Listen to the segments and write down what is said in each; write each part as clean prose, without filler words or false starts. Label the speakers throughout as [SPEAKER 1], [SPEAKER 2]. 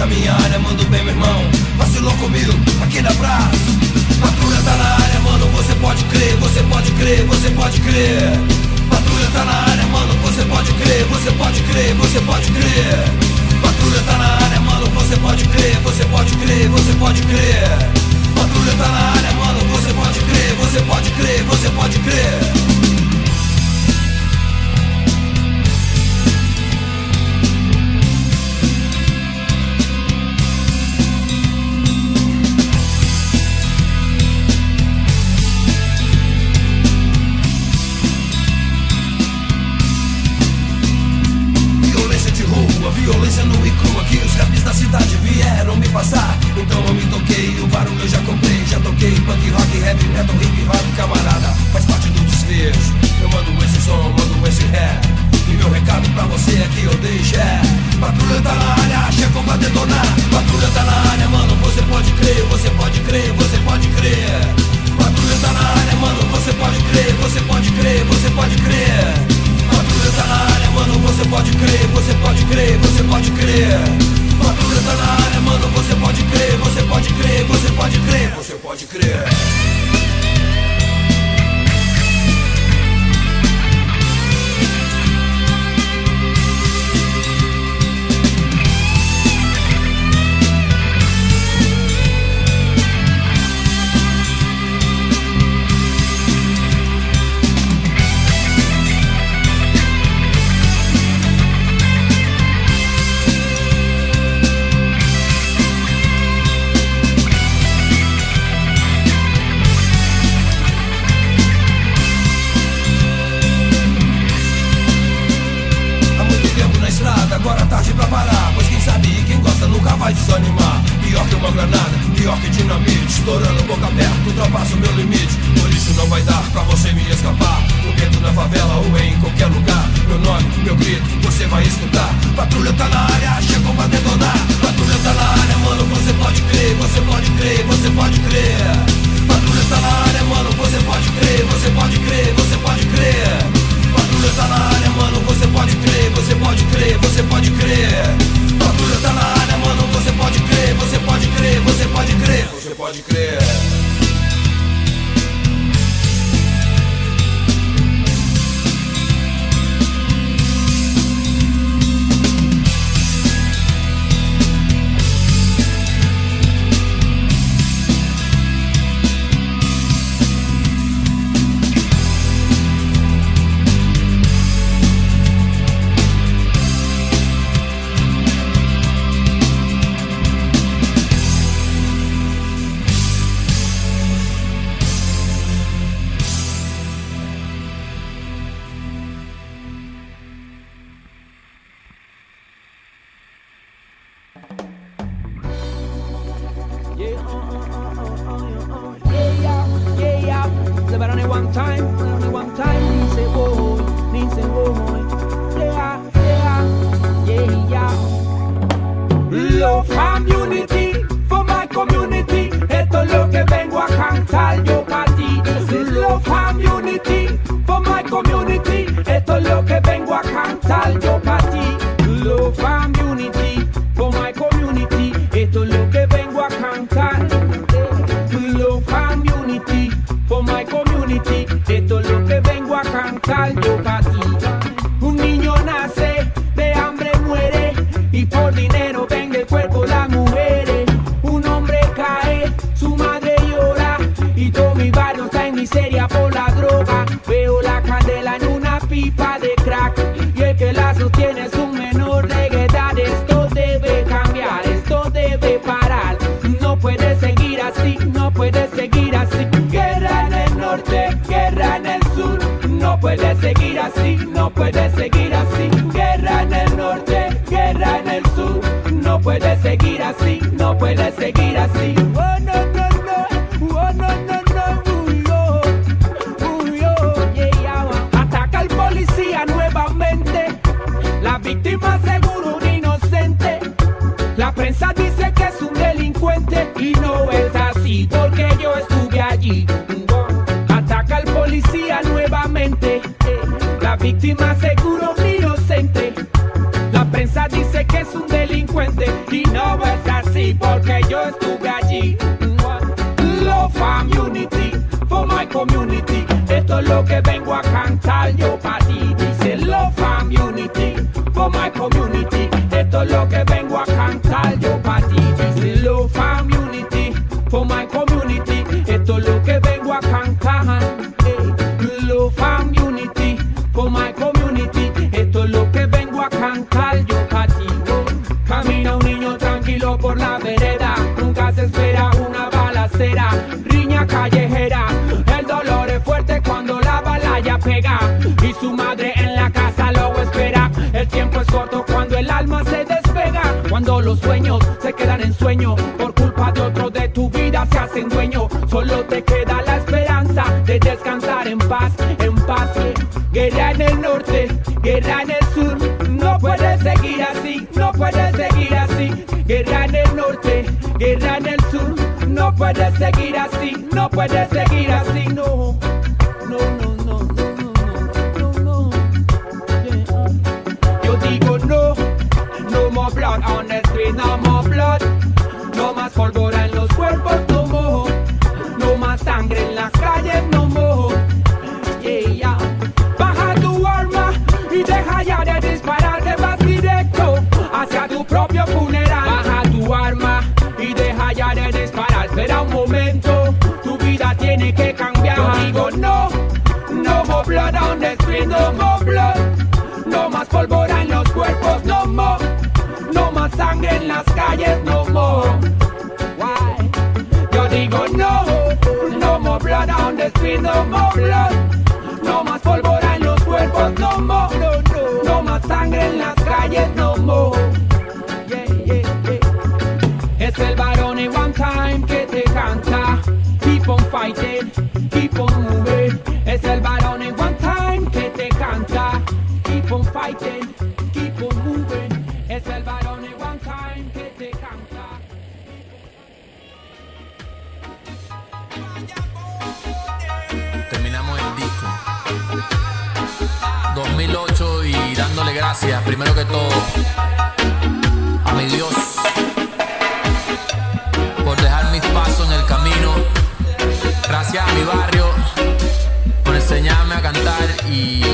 [SPEAKER 1] essa minha área, mando bem, meu irmão. Vacilou comigo, aquele abraço. Patrulha tá na área, mano, você pode crer, você pode crer, você pode crer. Patrulha tá na área, mano, você pode crer, você pode crer, você pode crer. Patrulha tá na área, mano, você pode crer, você pode crer, você pode crer. Patrulha tá na área, mano, você pode crer, você pode crer, você pode crer. Violência nua e crua que os raps da cidade vieram me passar. Então eu me toquei, o barulho eu já comprei. Já toquei punk, rock, heavy metal, hip hop, camarada, faz parte do desfecho. Eu mando esse som, mando esse rap. E meu recado pra você aqui eu deixo é: patrulha tá na área, chegou pra detonar. Patrulha tá na área, mano, você pode crer, você pode crer, você pode crer. Patrulha tá na área, mano, você pode crer, você pode crer, você pode crer. Patrulha tá na área, mano, você pode crer, você pode crer, você pode crer. Patrulha tá na área, mano, você pode crer, você pode crer, você pode crer, você pode crer. Agora tarde pra parar, pois quem sabe e quem gosta nunca vai desanimar. Pior que uma granada, pior que dinamite, estourando boca aberta, ultrapassa o meu limite. Por isso não vai dar pra você me escapar. No gueto, na favela ou em qualquer lugar. Meu nome, meu grito, você vai escutar. Patrulha tá na área, chegou pra detonar. Patrulha tá na área, mano, você pode crer, você pode crer, você pode crer. Patrulha tá na área, mano, você pode crer, você pode crer, você pode crer. Patrulha tá na área, mano, você pode crer, você pode crer, você pode crer. Patrulha tá na área, mano, você pode crer, você pode crer, você pode crer, você pode crer.
[SPEAKER 2] víctima seguro ni inocente. La prensa dice que es un delincuente delincuente. Y no es así porque yo estuve allí. Love and unity for my community. Esto es lo que vengo a cantar yo pa' ti. Dice love and unity for my community. Esto es lo que vengo a cantar yo pa' ti. Dice love and unity for my community. Esto es lo que vengo a cantar. Love and unity for my community. Esto es lo que vengo a cantar yo pa' ti. Camina un niño tranquilo por la vereda. Nunca se espera una balacera. Riña callejera. El dolor es fuerte cuando la bala ya pega. Y su madre en la casa lo espera. El tiempo es corto cuando el alma se despega. Cuando los sueños se quedan en sueño. Por culpa de otro de tu vida se hacen dueño. Solo te queda la esperanza de descansar en paz, en paz. Guerra en el norte, guerra en el sur. No puedes seguir así, no puedes seguir así. Guerra en el norte, guerra en el sur. No puedes seguir así, no puedes seguir así. No, no, no, no, no, no, no, no. Yeah. Yo digo no, no more blood on the street, no more blood. No más pólvora en los cuerpos, no more. No más sangre en las calles, no more. Yeah, yeah. Baja tu arma y deja ya de disparar, te vas directo hacia tu propio funeral. Baja tu arma y deja ya de disparar. Espera un momento, tu vida tiene que cambiar. Yo digo no, no more blood on the street, no more blood. No más pólvora en los cuerpos, no more. No más sangre en las calles, no more. Why? Yo digo no, no more blood on the street, no more blood. No más pólvora en los cuerpos, no more. No, no. No más sangre en las calles, no more. Yeah, yeah, yeah. Es el varón en one time que te canta. Keep on fighting, keep on moving. Es el varón en one time que te canta. Keep on fighting, keep on moving. Es el varón en one time que te canta.
[SPEAKER 3] Terminamos el disco 2008 y dándole gracias primero que todo a mi Dios por dejar mis pasos en el camino. Gracias a mi barrio por enseñarme a cantar y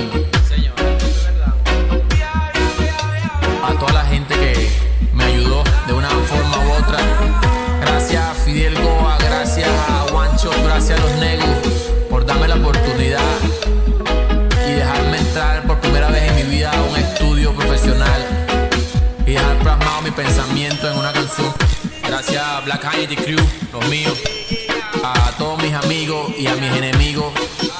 [SPEAKER 3] a toda la gente que me ayudó de una forma u otra. Gracias a Fidel Goa, gracias a Juancho, gracias a los Negros por darme la oportunidad y dejarme entrar por primera vez en mi vida a un estudio profesional y dejar plasmado mi pensamiento en una canción. Gracias a Black Unity Crew, los míos, a todos mis amigos y a mis enemigos.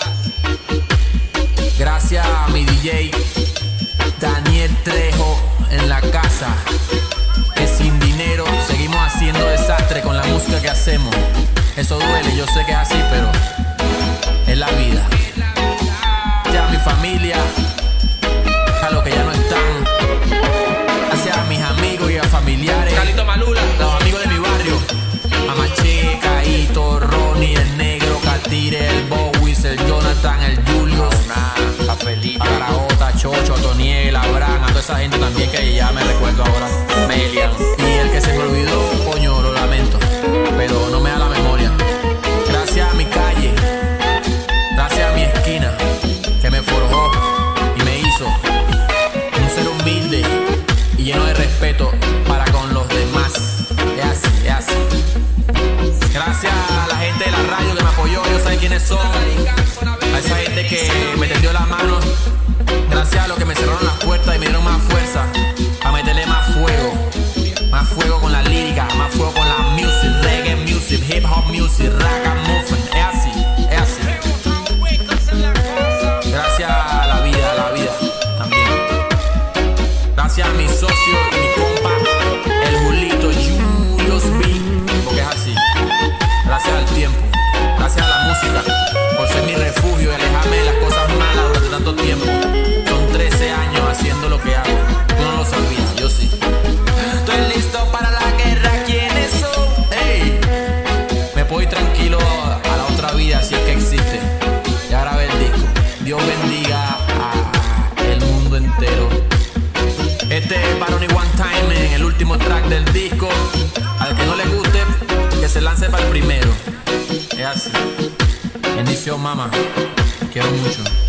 [SPEAKER 3] Gracias a mi DJ Daniel Trejo en la casa, que sin dinero seguimos haciendo desastre con la música que hacemos. Eso duele, yo sé que es así, pero es la vida. Gracias a mi familia, a los que ya no están. Gracias a mis amigos y a familiares.
[SPEAKER 2] Carlito Malula,
[SPEAKER 3] los amigos de mi barrio. A Maché, Caíto, Ronnie, el Negro, Catire, el Bowis, el Jonathan, el Julius, a Caraota, Chocho, a Toniel, a Abraham, a toda esa gente también que ya me recuerdo ahora. Melian. Y el que se me olvidó, coño, lo lamento, pero no me da la memoria. Gracias a mi calle, gracias a mi esquina, que me forjó y me hizo un ser humilde y lleno de respeto para con los demás. Es así, es así. Gracias a la gente de la radio que me apoyó, ellos saben quiénes son. A esa gente que me tendió la mano. Gracias a los que me cerraron las puertas y me dieron más fuerza a meterle más fuego. Más fuego con la lírica, más fuego con la music, reggae music, hip hop music, rock and movement. Es así, es así. Gracias a la vida también. Gracias a mi socio y mi compa, el Julito Julius B, porque es así. Gracias al tiempo, gracias a la música, por ser mi refugio y alejarme de las cosas malas durante tanto tiempo. Son 13 años haciendo lo que hago. Tú no lo sabías, yo sí. Estoy listo para la guerra, ¿quiénes son? Hey, me puedo ir tranquilo a la otra vida si es que existe. Ya grabé el disco. Dios bendiga a el mundo entero. Este es Baroni One Time en el último último track del disco. Al que no le guste, que se lance para el primero. Es así. Bendición, mamá. Te quiero mucho.